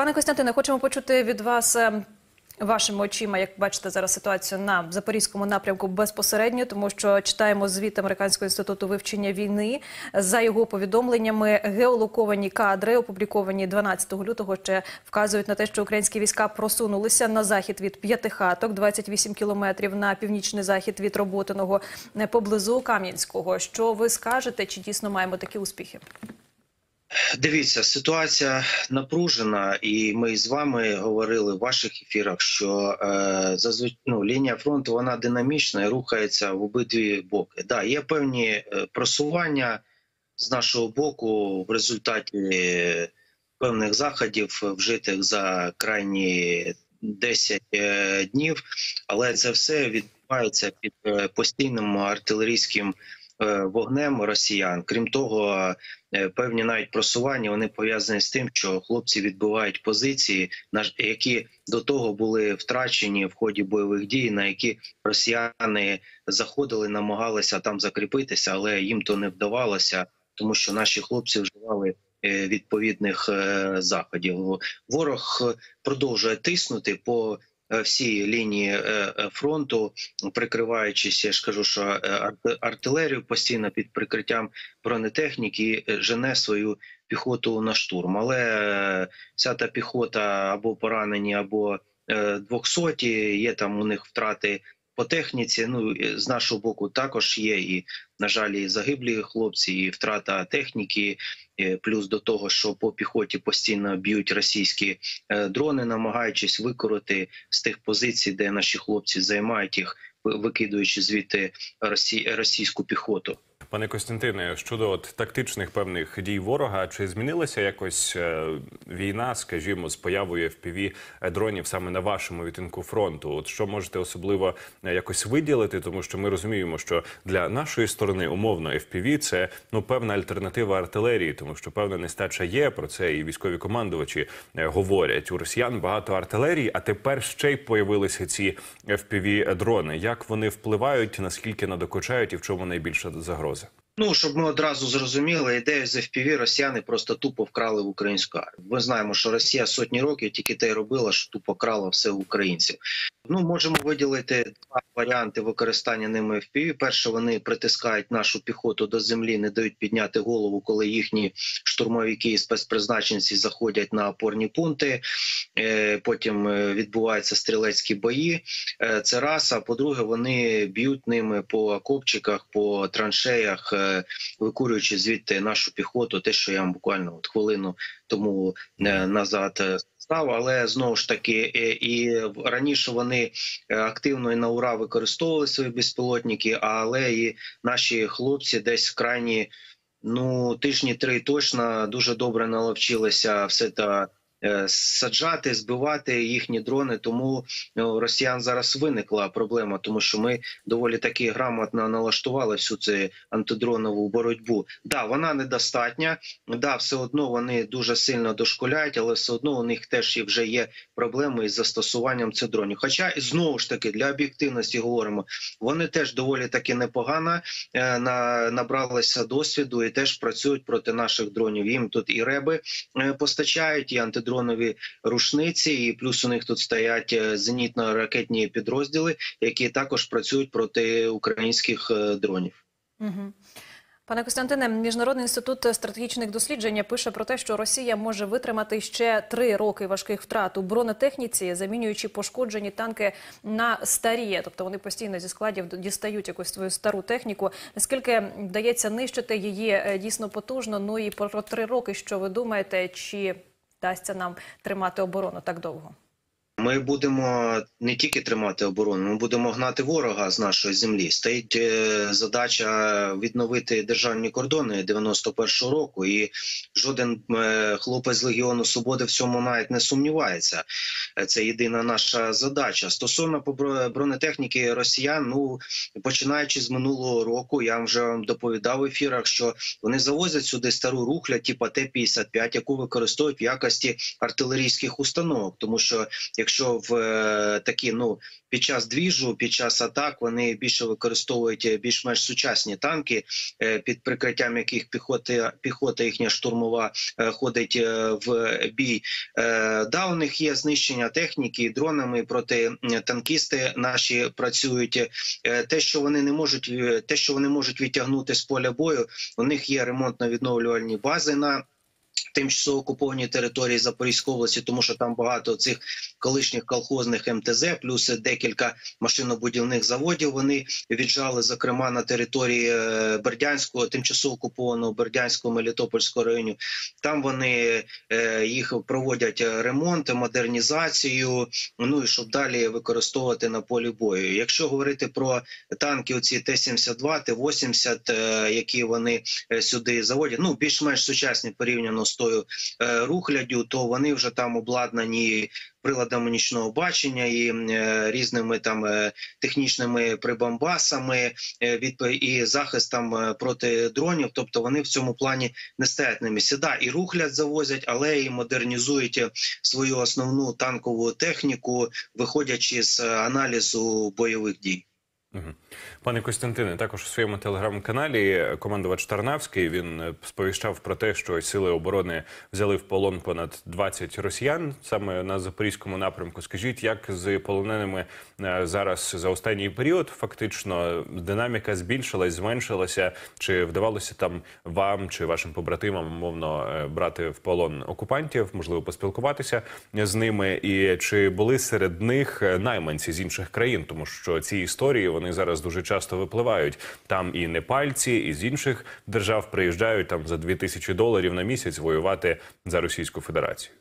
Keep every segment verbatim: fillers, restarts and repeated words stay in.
Пане Костянтине, хочемо почути від вас вашими очима, як бачите зараз ситуацію на Запорізькому напрямку безпосередньо, тому що читаємо звіт Американського інституту вивчення війни. За його повідомленнями, геолоковані кадри, опубліковані дванадцятого лютого, ще вказують на те, що українські війська просунулися на захід від П'ятихаток, двадцять вісім кілометрів, на північний захід від Роботиного, поблизу Кам'янського. Що ви скажете, чи дійсно маємо такі успіхи? Дивіться, ситуація напружена, і ми з вами говорили в ваших ефірах, що е, зазвичай ну, лінія фронту вона динамічна і рухається в обидві боки. Да, є певні е, просування з нашого боку в результаті певних заходів, вжитих за крайні десять е, днів, але це все відбувається під е, постійним артилерійським вогнем росіян. Крім того, певні навіть просування, вони пов'язані з тим, що хлопці відбивають позиції, які до того були втрачені в ході бойових дій, на які росіяни заходили, намагалися там закріпитися, але їм то не вдавалося, тому що наші хлопці вживали відповідних заходів. Ворог продовжує тиснути по всі лінії фронту, прикриваючись, я ж кажу, що артилерію постійно під прикриттям бронетехніки жене свою піхоту на штурм. Але вся та піхота або поранені, або двохсоті, є там у них втрати по техніці. Ну, з нашого боку також є і, на жаль, і загиблі хлопці, і втрата техніки, плюс до того, що по піхоті постійно б'ють російські дрони, намагаючись викорити з тих позицій, де наші хлопці займають їх, викидуючи звідти російську піхоту. Пане Костянтине, щодо от тактичних певних дій ворога, чи змінилася якось е, війна, скажімо, з появою еф пі ві-дронів саме на вашому відтинку фронту? От що можете особливо якось виділити, тому що ми розуміємо, що для нашої сторони умовно еф пі ві – це ну, певна альтернатива артилерії, тому що певна нестача є, про це і військові командувачі е, говорять. У росіян багато артилерії, а тепер ще й появилися ці еф пі ві-дрони. Як вони впливають, наскільки надокучають і в чому найбільша загроза? Ну, щоб ми одразу зрозуміли, ідею з еф пі ві росіяни просто тупо вкрали в українську армію. Ми знаємо, що Росія сотні років тільки те й робила, що тупо крала все в українців. Ну, можемо виділити два варіанти використання ними еф пі ві. Перше, вони притискають нашу піхоту до землі, не дають підняти голову, коли їхні штурмовики і спецпризначенці заходять на опорні пункти. Потім відбуваються стрілецькі бої. Це раз. А по-друге, вони б'ють ними по окопчиках, по траншеях, викурюючи звідти нашу піхоту, те, що я вам буквально от хвилину тому назад став. Але знову ж таки, і раніше вони активно і на ура використовували свої безпілотники, але і наші хлопці десь крайні, ну, тижні три точно дуже добре наловчилися все це саджати, збивати їхні дрони, тому у росіян зараз виникла проблема, тому що ми доволі таки грамотно налаштували всю цю антидронову боротьбу. Да, вона недостатня, да, все одно вони дуже сильно дошкуляють, але все одно у них теж і вже є проблеми із застосуванням цих дронів. Хоча, знову ж таки, для об'єктивності говоримо, вони теж доволі таки непогано е, на, набралися досвіду і теж працюють проти наших дронів. Їм тут і реби е, постачають, і антидронові дронові рушниці, і плюс у них тут стоять зенітно-ракетні підрозділи, які також працюють проти українських дронів. Угу. Пане Костянтине, Міжнародний інститут стратегічних досліджень пише про те, що Росія може витримати ще три роки важких втрат у бронетехніці, замінюючи пошкоджені танки на старі. Тобто вони постійно зі складів дістають якусь свою стару техніку. Наскільки вдається нищити її дійсно потужно? Ну і про три роки, що ви думаєте, чи вдасться нам тримати оборону так довго? Ми будемо не тільки тримати оборону, ми будемо гнати ворога з нашої землі. Стоїть задача відновити державні кордони дев'яносто першого року, і жоден хлопець з Легіону Свободи в цьому навіть не сумнівається. Це єдина наша задача. Стосовно бронетехніки росіян, ну, починаючи з минулого року, я вже вам доповідав в ефірах, що вони завозять сюди стару рухлядь, типу Т п'ятдесят п'ять, яку використовують в якості артилерійських установок. Тому що, якщо якщо в е, такі, ну, під час двіжу, під час атак вони більше використовують більш-менш сучасні танки, е, під прикриттям яких піхоти, піхота їхня штурмова е, ходить е, в бій. Е, да, у них є знищення техніки, дронами проти танкісти наші працюють. Е, те, що вони не можуть, те, що вони можуть відтягнути з поля бою, у них є ремонтно-відновлювальні бази на тимчасово окупованій території Запорізької області, тому що там багато цих колишніх колхозних ем те зет, плюс декілька машинобудівних заводів вони віджали, зокрема на території Бердянського, тимчасово окупованого Бердянського, Мелітопольського районів. Там вони е, їх проводять ремонт, модернізацію, ну і щоб далі використовувати на полі бою. Якщо говорити про танки, оці Т сімдесят два, Т вісімдесят, е, які вони сюди заводять, ну більш-менш сучасні порівняно з тою е, рухляддю, то вони вже там обладнані приладами нічного бачення і е, різними там е, технічними прибамбасами е, від, і захистом е, проти дронів. Тобто вони в цьому плані не стоять на місці. Да, і рухляд завозять, але і модернізують свою основну танкову техніку, виходячи з аналізу бойових дій. Пане Костянтине, також у своєму телеграм-каналі командувач Тарнавський, він сповіщав про те, що сили оборони взяли в полон понад двадцять росіян саме на Запорізькому напрямку. Скажіть, як з полоненими зараз за останній період фактично динаміка збільшилась, зменшилася? Чи вдавалося там вам чи вашим побратимам, мовно, брати в полон окупантів, можливо, поспілкуватися з ними? І чи були серед них найманці з інших країн? Тому що ці історії, вони зараз дуже часто випливають. Там і непальці, і з інших держав приїжджають там за дві тисячі доларів на місяць воювати за Російську Федерацію.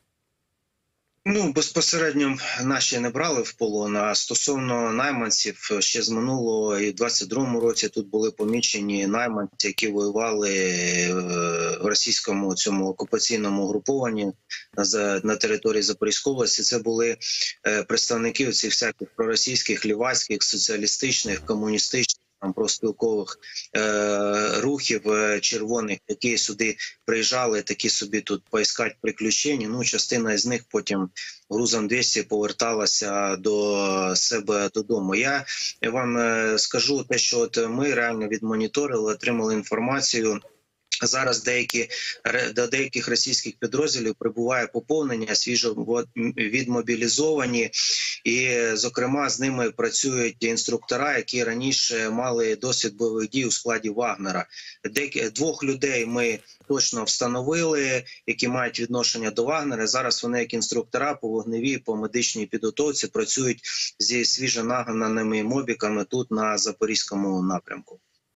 Ну, безпосередньо наші не брали в полон, а стосовно найманців, ще з минулого і в двадцять другому році тут були помічені найманці, які воювали в російському цьому окупаційному групованні на території Запорізької області. Це були представники цих всяких проросійських, лівацьких, соціалістичних, комуністичних, там профспілкових е, рухів е, червоних, які сюди приїжджали, такі собі тут поіскати приключення. Ну, частина з них потім грузом двісті поверталася до себе додому. Я вам е, скажу те, що от ми реально відмоніторили, отримали інформацію. Зараз деякі, до деяких російських підрозділів прибуває поповнення, свіжо відмобілізовані, і, зокрема, з ними працюють інструктора, які раніше мали досвід бойових дій у складі Вагнера. Двох людей ми точно встановили, які мають відношення до Вагнера. Зараз вони, як інструктора по вогневій, по медичній підготовці, працюють зі свіжо нагнаними мобіками тут на Запорізькому напрямку.